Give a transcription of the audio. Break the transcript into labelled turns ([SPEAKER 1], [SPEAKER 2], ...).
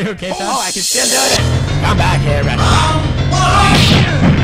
[SPEAKER 1] You okay, Tom?
[SPEAKER 2] Oh, I can still do it. Come back here, Red.